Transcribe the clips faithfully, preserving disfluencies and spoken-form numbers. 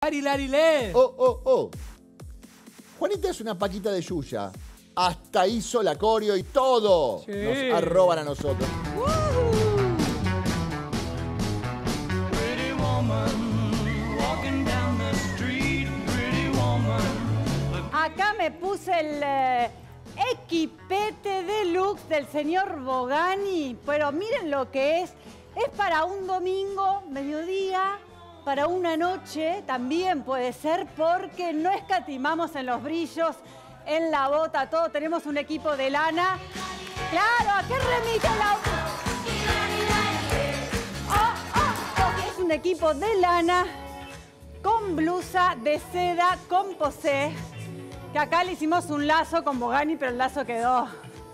Lari, Lari, Led. Oh, oh, oh. Juanita es una paquita de Yuya. Hasta hizo la coreo y todo. Sí. Nos arroban a nosotros. Acá me puse el eh, equipete deluxe del señor Bogani, pero miren lo que es. Es para un domingo, mediodía, para una noche, también puede ser, porque no escatimamos en los brillos, en la bota, todo. Tenemos un equipo de lana. ¡Claro! ¿A qué remite la...? ¡Oh, oh! Porque es un equipo de lana con blusa de seda, con posé. Que acá le hicimos un lazo con Bogani, pero el lazo quedó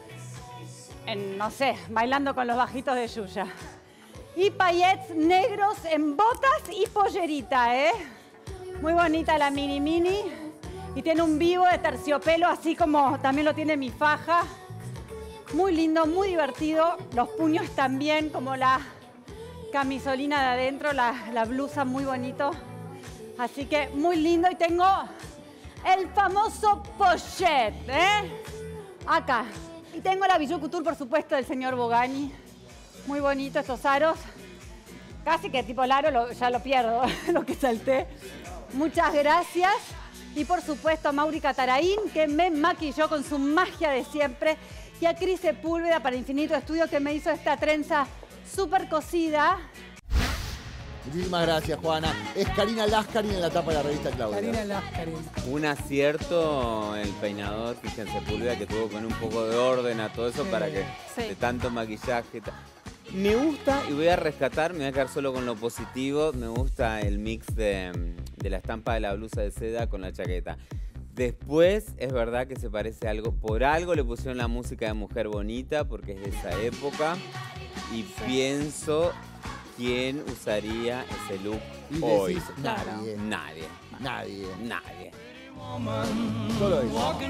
en, no sé, bailando con los bajitos de Yuya. Y paillettes negros en botas y pollerita, ¿eh? Muy bonita la mini mini. Y tiene un vivo de terciopelo, así como también lo tiene mi faja. Muy lindo, muy divertido. Los puños también, como la camisolina de adentro, la, la blusa, muy bonito. Así que muy lindo. Y tengo el famoso pochette, ¿eh? Acá. Y tengo la Bijou Couture, por supuesto, del señor Bogani. Muy bonito estos aros. Casi que tipo el aro lo, ya lo pierdo, lo que salté. Muchas gracias. Y por supuesto a Mauri Cataraín, que me maquilló con su magia de siempre. Y a Cris Sepúlveda para Infinito Estudio, que me hizo esta trenza súper cosida. Muchísimas gracias, Juana. Es Karina Lascarin en la tapa de la revista Claudia. Karina Lascarin. Un acierto el peinador, Cristian Sepúlveda, que tuvo con un poco de orden a todo eso Sí. para que Sí. de tanto maquillaje. ta- Me gusta, y voy a rescatar, me voy a quedar solo con lo positivo, me gusta el mix de, de la estampa de la blusa de seda con la chaqueta. Después, es verdad que se parece a algo, por algo le pusieron la música de Mujer Bonita, porque es de esa época, y pienso quién usaría ese look Y hoy. decís, nadie, Nadie, nadie. nadie. Solo eso.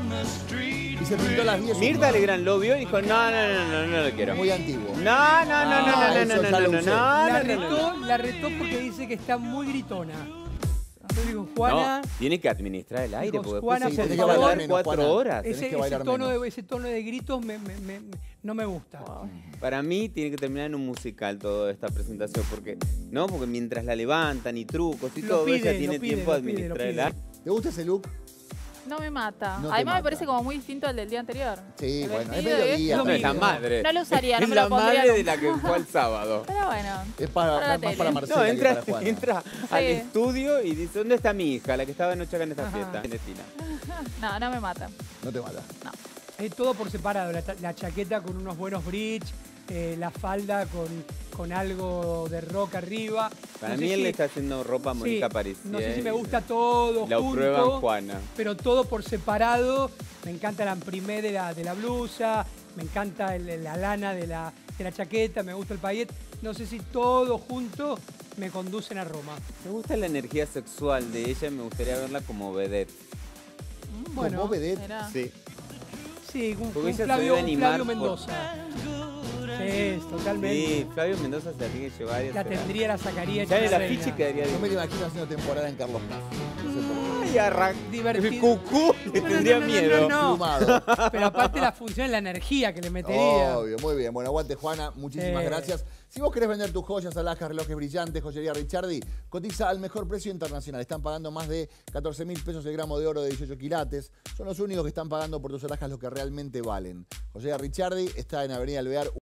Y se pintó las diez. Mirta Legrand lo vio y dijo, no, no, no, no, no lo quiero. Muy antiguo. No, no, no, no, no, Ah, no, eso no, ya no, lo no, usé. no, La no, no, retó, no. la retó porque dice que está muy gritona. Yo digo, Juana, No, tiene que administrar el aire, Digo, porque Juana, después por se favor. tiene que bailar Menos, cuatro Juana. horas. Tenés ese, que bailar ese, tono menos. de, ese tono de gritos me, me- me- me- no me gusta. Para mí tiene que terminar en un musical toda esta presentación, porque no, porque mientras la levantan y trucos y Lo todo, pide, ella tiene lo pide, tiempo de lo pide, lo administrar el pide. aire. ¿Te gusta ese look? No me mata. No te Además mata. me parece como muy distinto al del día anterior. Sí, El bueno, es vestido de mediodía. esto- No, es la mismo. madre. No lo usaría, no Es me lo la pondría madre de nunca. la que fue el sábado. Pero bueno. Es para, Para la más tele. para Marcela No, que entra, para Juana. entra al Sí. estudio y dice, ¿dónde está mi hija? La que estaba anoche acá en esta Ajá. fiesta. Ernestina. No, no me mata. No te mata. Es todo por separado. La, ta- la chaqueta con unos buenos bridge, eh, la falda con, con algo de rock arriba. Para No mí sé él si- le está haciendo ropa a Mónica sí, París. No sé si me gusta todo La junto, prueban Juana. pero todo por separado. Me encanta la imprimé de la, de la blusa, me encanta el- la lana de la, de la chaqueta, me gusta el paillet. No sé si todo junto me conducen a Roma. Me gusta la energía sexual de ella y me gustaría verla como vedette. Bueno, Como vedette. Mirá. Sí. sí, un, Porque un ella se Flavio, debe un animar Flavio por- Mendoza. Sí, totalmente. Sí, Flavio Mendoza se la tiene que llevar y La hacer- tendría, la sacaría. Ya en hecha el reina. afiche quedaría Yo me bien. lo imagino haciendo temporada en Carlos Paz. No sé por qué. Ay, arran... Divertido. Cucú, le No, no, tendría no, no, miedo. no, no. Plumado. Pero aparte la función, la energía que le metería. Obvio, muy bien. Bueno, aguante, Juana. Muchísimas Eh. gracias. Si vos querés vender tus joyas, alhajas, relojes brillantes, joyería Ricciardi, cotiza al mejor precio internacional. Están pagando más de catorce mil pesos el gramo de oro de dieciocho quilates. Son los únicos que están pagando por tus alhajas lo que realmente valen. Joyería Ricciardi está en Avenida Alvear.